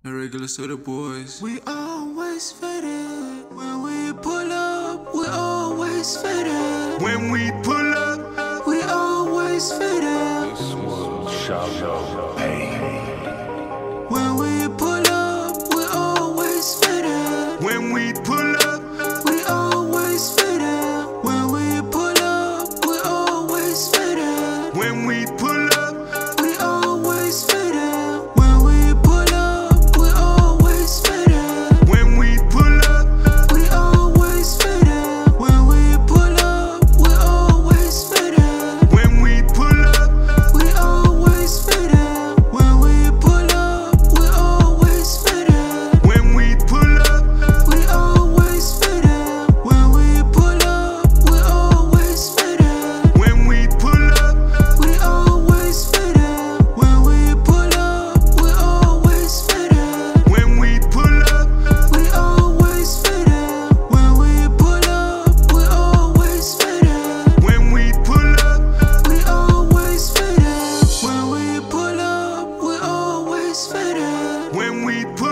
Irregular Soda Boys. We always faded. When we pull up, we always faded. When we pull up, we always faded. this one shall pay. When we pull up, we always faded. When we pull up, we always faded. When we pull up, we always faded. when we pull up, we always faded. When we pull up, we always faded. when we pull up, we always faded. When we pull up, we always faded. when we pull up, we always faded. When we pull up, we always faded. when we pull up, we always faded. When we pull up, we always faded. when we pull up, we always faded. When we pull up, we always faded. when we pull up, we always faded. When we pull up, we always faded. when we pull up, we always faded. When we pull up, we always faded. when we pull